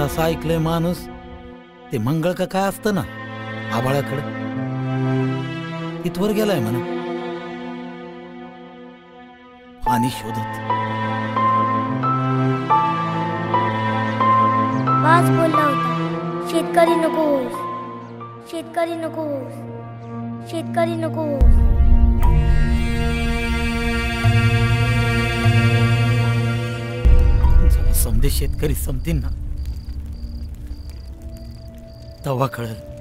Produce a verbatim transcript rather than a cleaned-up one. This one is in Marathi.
असं ऐकलंय माणूस ते मंगळ का काय असतं ना आभाळाकडं तिथवर गेलाय म्हणा पाणी शोधत. वाच बोलला होता शेतकरी नको होस, शेतकरी नको होस, शेतकरी नको होस. जेव्हा समजे शेतकरी समतील ना तेव्हा कळेल